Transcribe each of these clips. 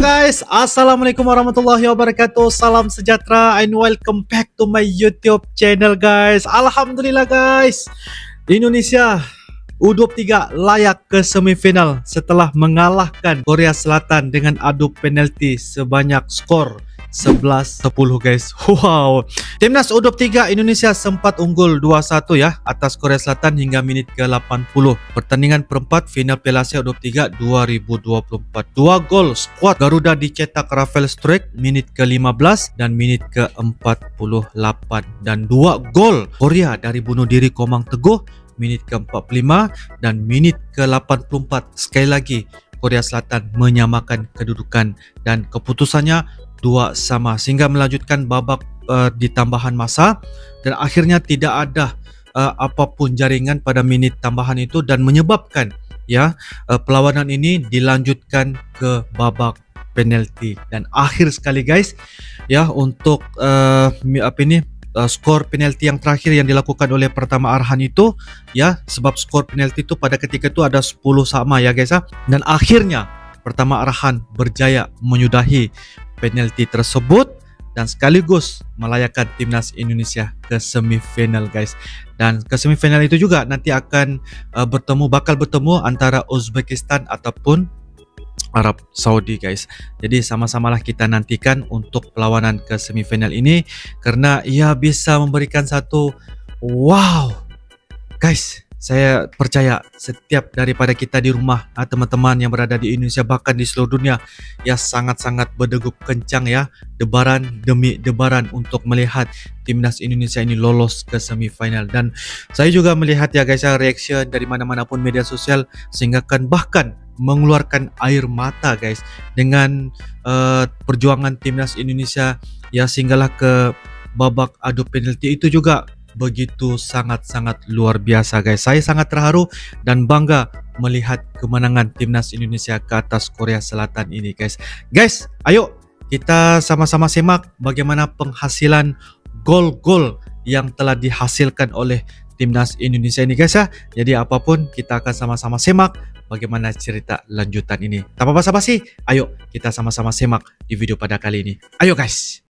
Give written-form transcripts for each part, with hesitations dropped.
guys, Assalamualaikum warahmatullahi wabarakatuh. Salam sejahtera and welcome back to my YouTube channel guys. Alhamdulillah guys, Indonesia U23 layak ke semifinal setelah mengalahkan Korea Selatan dengan adu penalti sebanyak skor 11-10 guys. Wow. Timnas U23 Indonesia sempat unggul 2-1 ya atas Korea Selatan hingga menit ke-80. Pertandingan perempat final Piala Asia U23 2024. 2 gol skuad Garuda dicetak Rafael Struijk menit ke-15 dan menit ke-48, dan 2 gol Korea dari bunuh diri Komang Teguh menit ke-45 dan menit ke-84. Sekali lagi Korea Selatan menyamakan kedudukan dan keputusannya 2-2 sehingga melanjutkan babak di tambahan masa, dan akhirnya tidak ada apapun jaringan pada menit tambahan itu dan menyebabkan ya perlawanan ini dilanjutkan ke babak penalti. Dan akhir sekali guys ya untuk skor penalti yang terakhir yang dilakukan oleh Pratama Arhan itu ya, sebab skor penalti itu pada ketika itu ada 10-10 ya guys ya, dan akhirnya Pratama Arhan berjaya menyudahi penalti tersebut dan sekaligus melayakkan timnas Indonesia ke semifinal guys. Dan ke semifinal itu juga nanti akan bakal bertemu antara Uzbekistan ataupun Arab Saudi guys. Jadi sama-samalah kita nantikan untuk perlawanan ke semifinal ini, karena ia bisa memberikan satu wow guys. Saya percaya setiap daripada kita di rumah, teman-teman yang berada di Indonesia bahkan di seluruh dunia ya, sangat-sangat berdegup kencang ya, debaran demi debaran untuk melihat timnas Indonesia ini lolos ke semifinal. Dan saya juga melihat ya guys ya, reaction dari mana-mana pun media sosial sehingga kan bahkan mengeluarkan air mata guys dengan perjuangan timnas Indonesia ya, sehinggalah ke babak adu penalti itu juga begitu sangat-sangat luar biasa guys. Saya sangat terharu dan bangga melihat kemenangan timnas Indonesia ke atas Korea Selatan ini guys. Guys, ayo kita sama-sama simak bagaimana penghasilan gol-gol yang telah dihasilkan oleh timnas Indonesia ini guys ya. Jadi apapun kita akan sama-sama simak bagaimana cerita lanjutan ini. Tanpa basa-basi, ayo kita sama-sama simak di video pada kali ini. Ayo guys.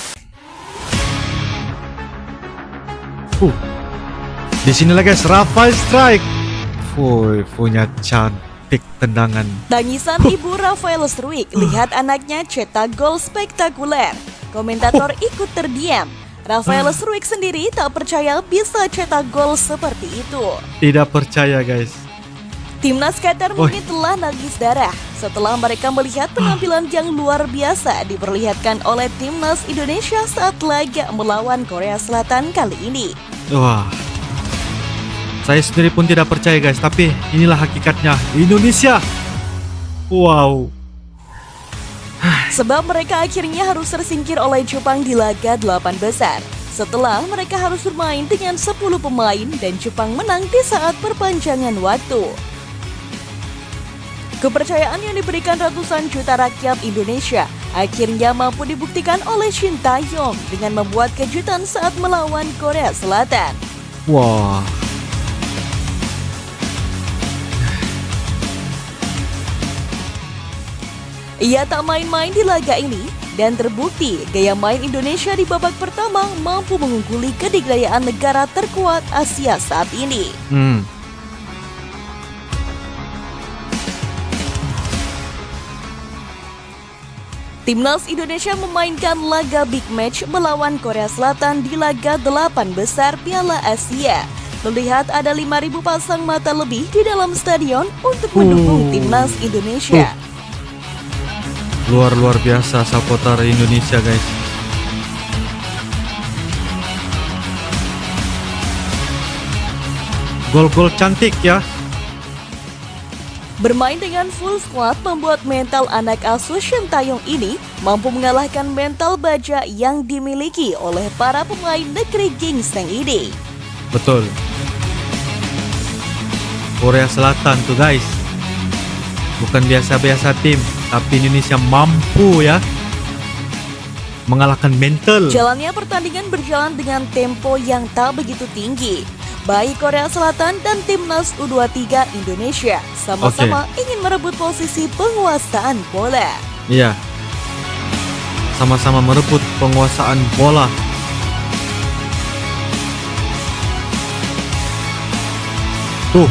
Di sinilah guys, Rafael Struijk. Punya cantik tendangan. Tangisan ibu Rafael Struijk, lihat anaknya cetak gol spektakuler. Komentator ikut terdiam. Rafael Struijk sendiri tak percaya bisa cetak gol seperti itu. Tidak percaya guys. Timnas Qatar mungkin telah nangis darah setelah mereka melihat penampilan yang luar biasa diperlihatkan oleh timnas Indonesia saat laga melawan Korea Selatan kali ini. Wah, saya sendiri pun tidak percaya guys, tapi inilah hakikatnya Indonesia. Wow. Sebab mereka akhirnya harus tersingkir oleh Jepang di laga 8 besar. Setelah mereka harus bermain dengan 10 pemain dan Jepang menang di saat perpanjangan waktu. Kepercayaan yang diberikan ratusan juta rakyat Indonesia akhirnya mampu dibuktikan oleh Shin Tae-yong dengan membuat kejutan saat melawan Korea Selatan. Wah. Ia tak main-main di laga ini dan terbukti gaya main Indonesia di babak pertama mampu mengungguli kedikdayaan negara terkuat Asia saat ini. Timnas Indonesia memainkan laga big match melawan Korea Selatan di laga 8 besar Piala Asia. Melihat ada 5.000 pasang mata lebih di dalam stadion untuk mendukung timnas Indonesia. Luar biasa supporter Indonesia guys. Gol-gol cantik ya. Bermain dengan full squad membuat mental anak asuh Shin Tae-yong ini mampu mengalahkan mental baja yang dimiliki oleh para pemain negeri gingseng ini. Betul. Korea Selatan tuh guys, bukan biasa-biasa tim, tapi Indonesia mampu ya mengalahkan mental. Jalannya pertandingan berjalan dengan tempo yang tak begitu tinggi. Baik Korea Selatan dan timnas U23 Indonesia sama-sama ingin merebut posisi penguasaan bola. Iya. Sama-sama merebut penguasaan bola. Tuh.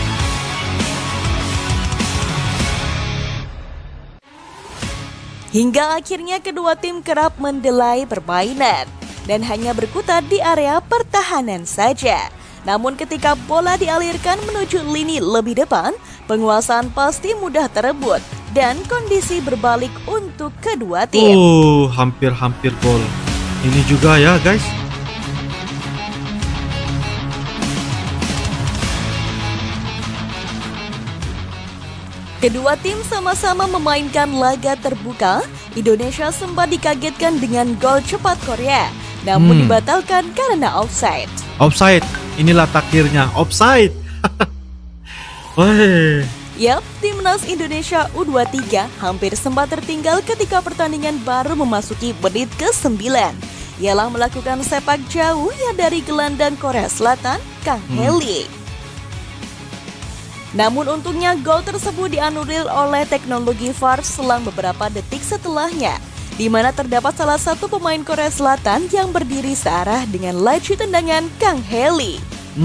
Hingga akhirnya kedua tim kerap mendelai permainan dan hanya berkutat di area pertahanan saja. Namun ketika bola dialirkan menuju lini lebih depan, penguasaan pasti mudah terebut dan kondisi berbalik untuk kedua tim. Hampir-hampir gol. Ini juga ya guys. Kedua tim sama-sama memainkan laga terbuka. Indonesia sempat dikagetkan dengan gol cepat Korea, namun dibatalkan karena offside. Offside, inilah takdirnya, offside. Wah. Yap, timnas Indonesia U23 hampir sempat tertinggal ketika pertandingan baru memasuki menit ke-9. Ialah melakukan sepak jauh yang dari gelandang Korea Selatan, Kang Heli. Namun untungnya gol tersebut dianulir oleh teknologi VAR selang beberapa detik setelahnya, di mana terdapat salah satu pemain Korea Selatan yang berdiri searah dengan laju tendangan Kang Heli.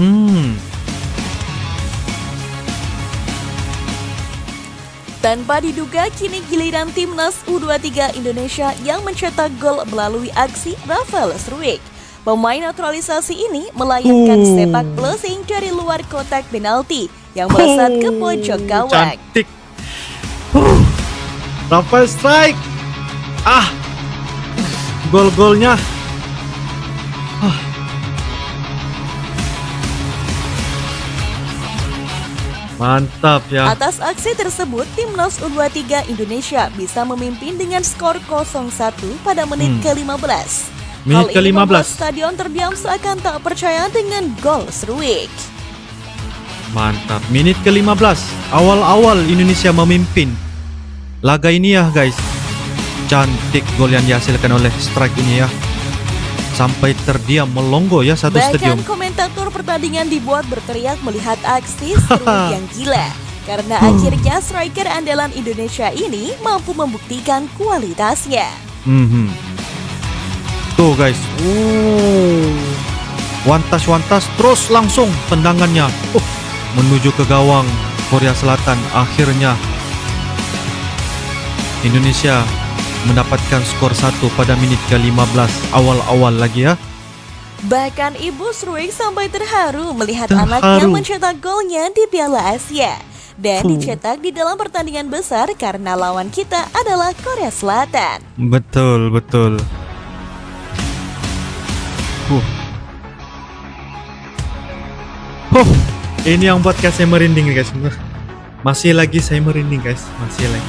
Tanpa diduga, kini giliran timnas U23 Indonesia yang mencetak gol melalui aksi Rafael Struijk. Pemain naturalisasi ini melayangkan sepak blessing dari luar kotak penalti yang melesat ke pojok gawang. Cantik. Rafael Struijk. Gol-golnya. Mantap ya. Atas aksi tersebut, timnas U23 Indonesia bisa memimpin dengan skor 0-1 pada menit ke-15. Hal ini membuat stadion terdiam seakan tak percaya dengan gol Struijk. Mantap, menit ke-15. Awal-awal Indonesia memimpin laga ini ya guys. Cantik gol yang dihasilkan oleh Struijk ini ya. Sampai terdiam melongo ya satu stadion. Bahkan komentator pertandingan dibuat berteriak melihat aksi Struijk yang gila. Karena akhirnya striker andalan Indonesia ini mampu membuktikan kualitasnya. Tuh guys. Wantas terus langsung tendangannya. Menuju ke gawang Korea Selatan. Akhirnya Indonesia mendapatkan skor 1 pada menit ke-15 awal-awal lagi ya. Bahkan ibu Struijk sampai terharu melihat anaknya mencetak golnya di Piala Asia. Dan dicetak di dalam pertandingan besar karena lawan kita adalah Korea Selatan. Betul. Ini yang buat saya merinding guys. Masih lagi saya merinding guys. Masih lagi.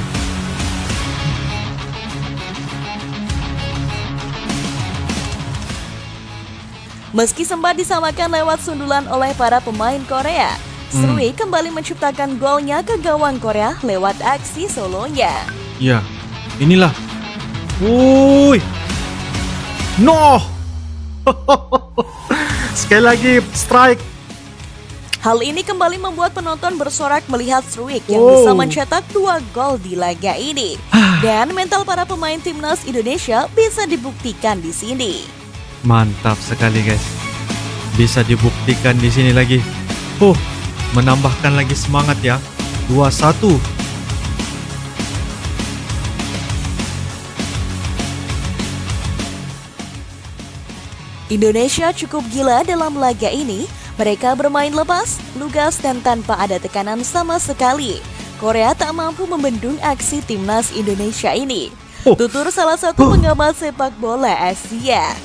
Meski sempat disamakan lewat sundulan oleh para pemain Korea, Struijk kembali menciptakan golnya ke gawang Korea lewat aksi solonya. Ya, inilah. No. Sekali lagi Struijk. Hal ini kembali membuat penonton bersorak melihat Struijk yang bisa mencetak 2 gol di laga ini. Dan mental para pemain timnas Indonesia bisa dibuktikan di sini. Mantap sekali guys. Bisa dibuktikan di sini lagi. Menambahkan lagi semangat ya. 2-1. Indonesia cukup gila dalam laga ini. Mereka bermain lepas, lugas dan tanpa ada tekanan sama sekali. Korea tak mampu membendung aksi timnas Indonesia ini. Tutur salah satu pengamat sepak bola Asia.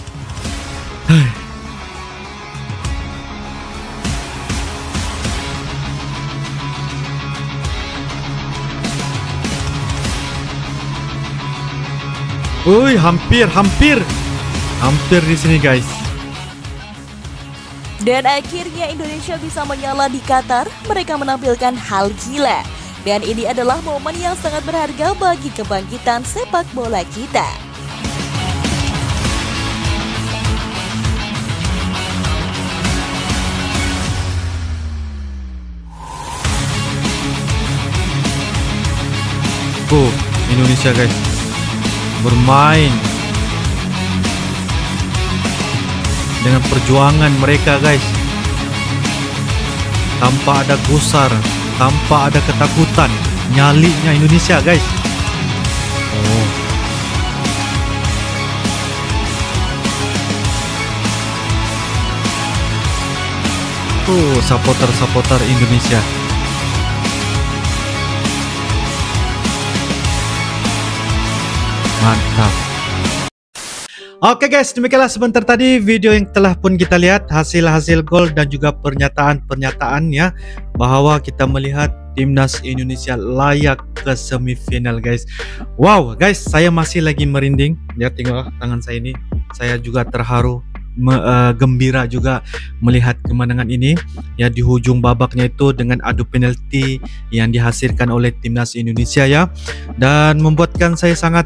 Hampir di sini guys. Dan akhirnya Indonesia bisa menyala di Qatar. Mereka menampilkan hal gila. Dan ini adalah momen yang sangat berharga bagi kebangkitan sepak bola kita. Indonesia guys. bermain dengan perjuangan mereka guys, tanpa ada gusar, tanpa ada ketakutan. Nyalinya Indonesia guys. Supporter Indonesia. Mantap. Oke guys, demikianlah sebentar tadi video yang telah pun kita lihat, hasil-hasil gol dan juga pernyataan-pernyataannya bahwa kita melihat timnas Indonesia layak ke semifinal guys. Wow guys, saya masih lagi merinding. Ya, tengok tangan saya ini. Saya juga terharu, gembira juga melihat kemenangan ini ya, di hujung babaknya itu dengan adu penalti yang dihasilkan oleh timnas Indonesia ya, dan membuatkan saya sangat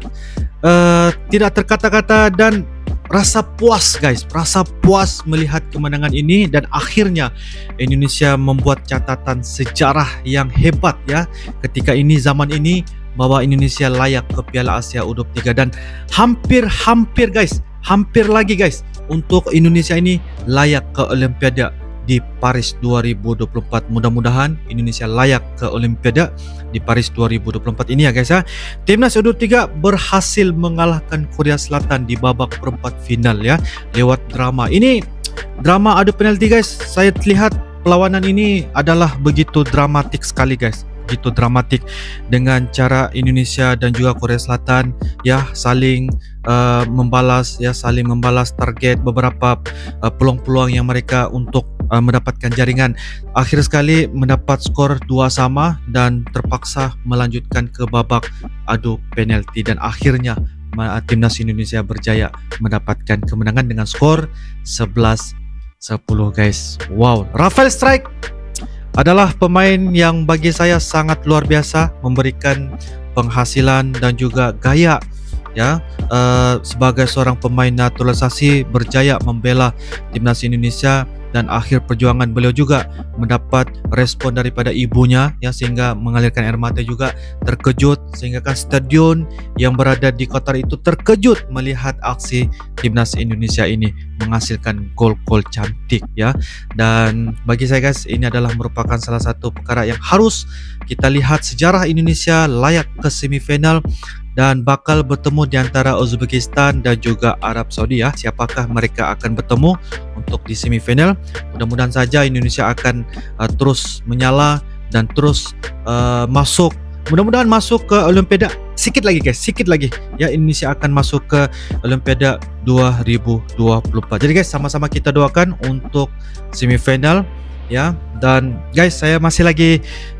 tidak terkata-kata dan rasa puas guys, rasa puas melihat kemenangan ini. Dan akhirnya Indonesia membuat catatan sejarah yang hebat ya, ketika ini zaman ini bahwa Indonesia layak ke Piala Asia U23, dan hampir guys, hampir lagi guys untuk Indonesia ini layak ke Olimpiade di Paris 2024. Mudah-mudahan Indonesia layak ke Olimpiade di Paris 2024 ini ya guys ya. Timnas U23 berhasil mengalahkan Korea Selatan di babak perempat final ya, lewat drama. Ini drama adu penalti guys. Saya lihat perlawanan ini adalah begitu dramatik sekali guys, begitu dramatik, dengan cara Indonesia dan juga Korea Selatan ya saling membalas ya, saling membalas target beberapa peluang-peluang yang mereka untuk mendapatkan jaringan. Akhir sekali mendapat skor 2-2 dan terpaksa melanjutkan ke babak adu penalti, dan akhirnya timnas Indonesia berjaya mendapatkan kemenangan dengan skor 11-10 guys. Wow, Rafael Strike adalah pemain yang bagi saya sangat luar biasa, memberikan penghasilan dan juga gaya ya, sebagai seorang pemain naturalisasi berjaya membela timnas Indonesia, dan akhir perjuangan beliau juga mendapat respon daripada ibunya ya, sehingga mengalirkan air mata juga, terkejut, sehingga kan stadion yang berada di Qatar itu terkejut melihat aksi timnas Indonesia ini menghasilkan gol-gol cantik ya. Dan bagi saya guys, ini adalah merupakan salah satu perkara yang harus kita lihat, sejarah Indonesia layak ke semifinal dan bakal bertemu di antara Uzbekistan dan juga Arab Saudi ya. Siapakah mereka akan bertemu untuk di semifinal? Mudah-mudahan saja Indonesia akan terus menyala dan terus masuk, mudah-mudahan masuk ke Olimpiade. Sikit lagi guys, sikit lagi ya, Indonesia akan masuk ke Olimpiade 2024. Jadi guys, sama-sama kita doakan untuk semifinal ya. Dan guys, saya masih lagi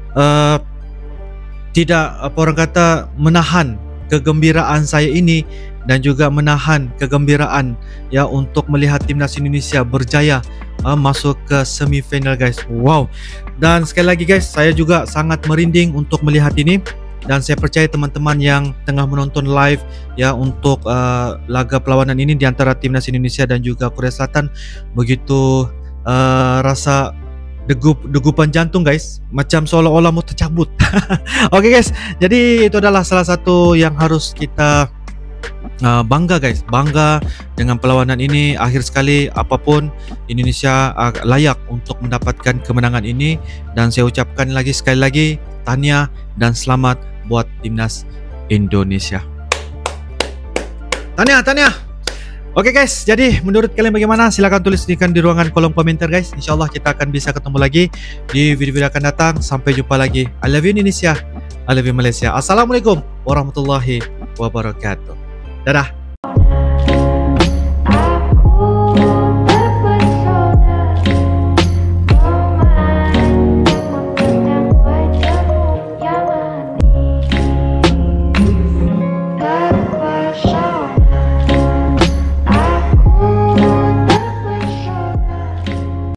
tidak, apa orang kata, menahan kegembiraan saya ini, dan juga menahan kegembiraan ya untuk melihat timnas Indonesia berjaya masuk ke semifinal guys. Wow. Dan sekali lagi guys, saya juga sangat merinding untuk melihat ini, dan saya percaya teman-teman yang tengah menonton live ya untuk laga perlawanan ini di antara timnas Indonesia dan juga Korea Selatan begitu rasa degupan jantung guys, macam seolah-olah mau tercabut. Oke guys, jadi itu adalah salah satu yang harus kita bangga guys, bangga dengan perlawanan ini. Akhir sekali apapun Indonesia layak untuk mendapatkan kemenangan ini, dan saya ucapkan lagi sekali lagi tahniah dan selamat buat timnas Indonesia. Tahniah. Oke guys, jadi menurut kalian bagaimana? Silahkan tuliskan di ruangan kolom komentar guys. InsyaAllah kita akan bisa ketemu lagi di video-video akan datang. Sampai jumpa lagi. I love you Indonesia, I love you Malaysia. Assalamualaikum warahmatullahi wabarakatuh. Dadah.